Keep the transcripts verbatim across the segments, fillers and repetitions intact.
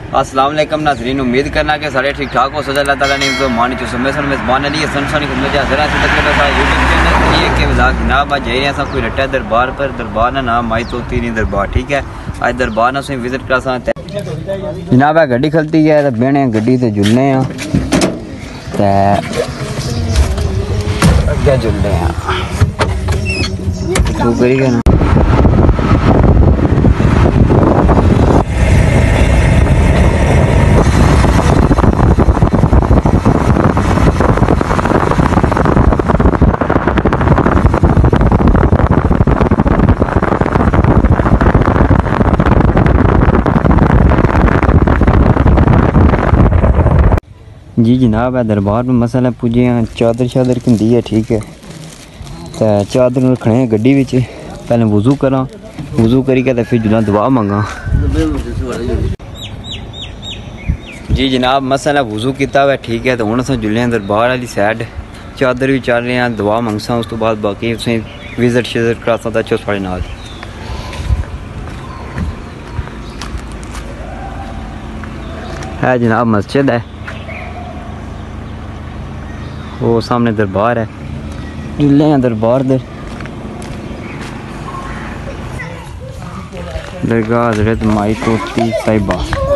السلام علیکم ناظرین، امید کرنا کہ سارے ٹھیک ٹھاک ہو سکے۔ اللہ تعالیٰ نے تو مانی چو سمے سن میزبان علی حسن سانی خدمت حاضر ہیں تقریبا سارا یوٹیوب چینل یہ کہ وزاق جناب آج جائی رہے ہیں کوئی رٹا دربار پر، دربار کا نام مائی تو تیری دربار، ٹھیک ہے۔ آج دربار نہ سوئی وزٹ کرا سکتے جناب ہے گڈی کھلتی ہے تو بہنے گڈی تے جلنے ہیں تے اگے جلنے ہیں تو کری گا نا جی جناب ہے دربار میں مسئلہ پوجے ہیں، چادر شادر کندی ہے، ٹھیک ہے۔ تو چادر رکھنے ہیں گڈی وچ، پہلے وضو کراں، وضو کری کے پھر جناب دعا منگاں۔ جی جناب مسئلہ وضو کیتا ہوا ہے، ٹھیک ہے۔ تو ہن اساں جلے ہیں دربار والی سائڈ، چادر بھی چل رہے ہیں، دعا منگساں، اس تو بعد باقی اسیں وزٹ شزٹ کراساں تے چوس پڑے نال۔ ہے جناب مسجد ہے، وہ سامنے دربار ہے، جلے ہیں دربار در درگاہ حضرت مائی توتی صاحبہ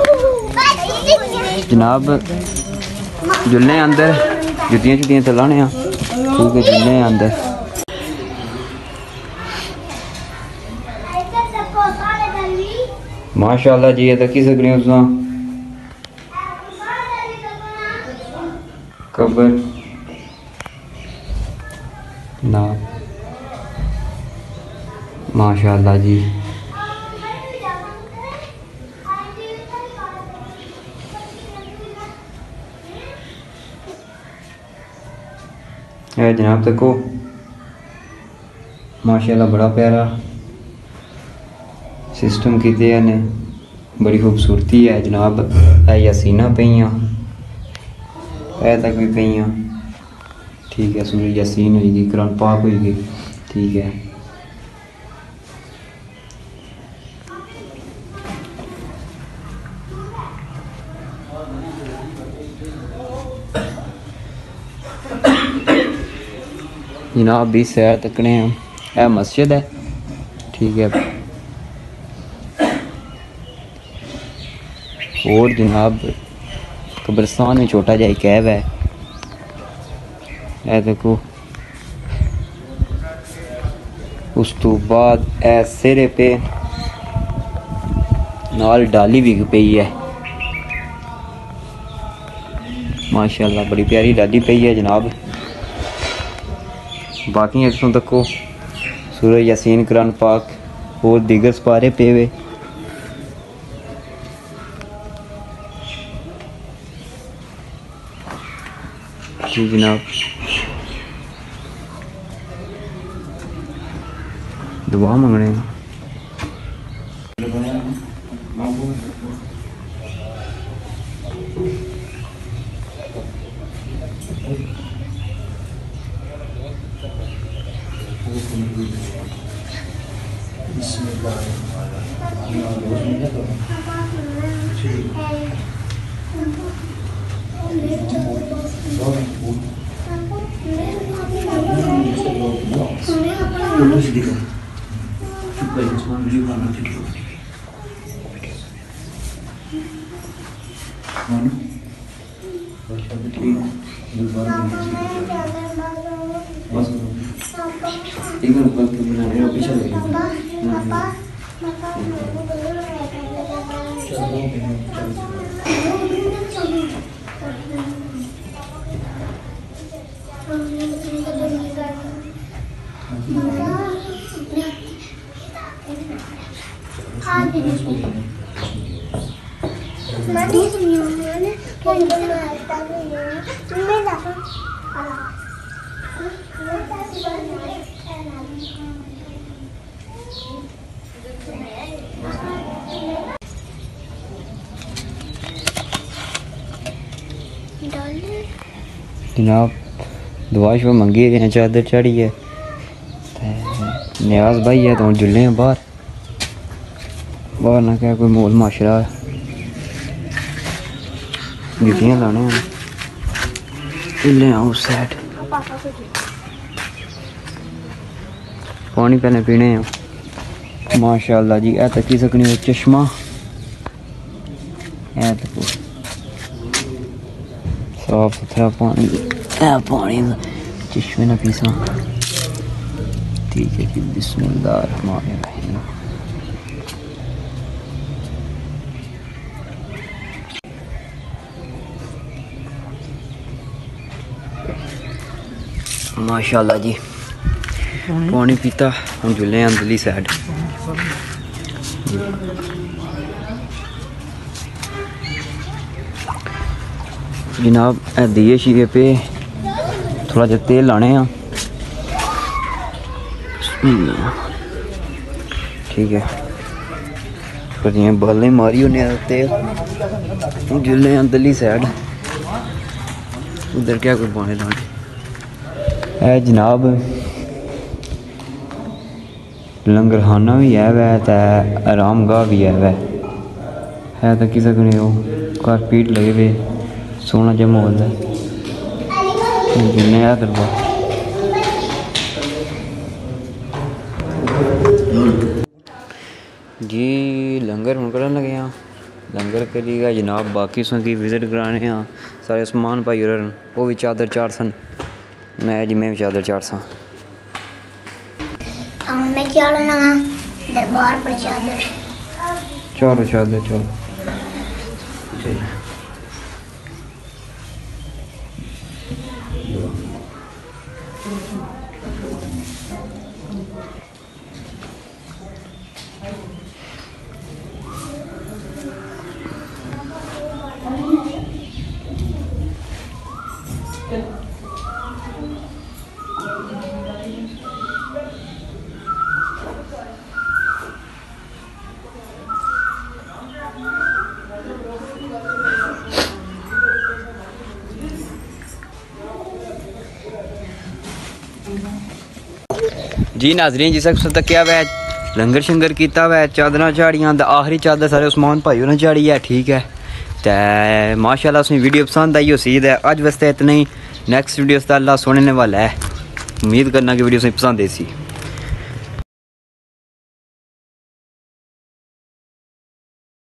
جناب۔ جلنے ہیں اندر، جتیاں چتیاں چلانے ہیں، ٹھیک ہے، جلنے ہیں اندر۔ ماشاءاللہ جی یہ تکی سکنے ہیں اساں قبر نا ماشاءاللہ جی۔ اے جناب تکو ماشاءاللہ بڑا پیارا سسٹم کیتے ہیں، بڑی خوبصورتی ہے جناب۔ اے یاسینہ پئیاں، اے تک بھی پئیاں، ٹھیک ہے۔ سورہ یاسین ہوئی گئی، قرآن پاک ہوئی گئی، ٹھیک ہے۔ جناب بھی سیر تکنے ہیں، اے مسجد ہے، ٹھیک ہے۔ اور جناب قبرستان میں چھوٹا جا کیب ہے، اے دیکھو۔ اس تو بعد اے سرے پہ نال ڈالی بھی پئی ہے، ماشاءاللہ بڑی پیاری ڈالی پئی ہے جناب۔ باقی اتوں تکو سورہ یاسین، قرآن پاک اور دیگر سپارے پے ہوئے۔ جی جناب دعا منگنے ہیں۔ بسم اللہ جناب دعا شو منگی ہے، چادر چڑھی ہے، نیاز بھائی ہے تو ہوں جلے ہیں باہر باہر نہ کہ کوئی مول معاشرہ ہے۔ جتیاں لانے ہیں لے آؤ سیٹ پانی پہلے پینے ہیں ماشاء اللہ جی اے تکی سکنی ہو چشمہ اے تکو صاف ستھرا پانی اے پانی چشمے نہ پیسا ٹھیک ہے جی بسم اللہ الرحمن الرحیم ماشاء اللہ جی پانی پیتا ہوں جلے ہیں اندرلی سائڈ جناب اے دیے شیئے پہ تھوڑا جا تیل لانے ہیں ٹھیک ہے پھر یہ بالیں ماری ہونے ہیں تیل جلے ہیں اندرلی سائڈ ادھر کیا کوئی بانے لانے اے جناب لنگر خانہ بھی ہے وے تے آرام گاہ بھی ہے وے ہے تو کسی کو نہیں ہو کارپیٹ لگے ہوئے سونا جمع ہوتا ہے جنہیں ہے دربار جی لنگر ہوں کرنے لگے ہیں لنگر کری گا جناب باقی سن کی وزٹ کرانے ہیں سارے عثمان بھائی اور وہ بھی چادر چار سن میں جی میں بھی چادر چار سا میں کیا لینا دربار پر چادر چلو چادر چلو جی ناظرین جس وقت تک کیا ہوا ہے لنگر شنگر کیتا ہوا ہے چادر چاڑیاں آخری چادر سارے عثمان بھائی نے چاڑی ہے ٹھیک ہے تو ماشاء اللہ اس میں ویڈیو پسند آئی ہو سید ہے اج واسطے اتنا ہی نیکسٹ ویڈیو سے اللہ سننے والا ہے امید کرنا کہ ویڈیو سے پسند آئی سی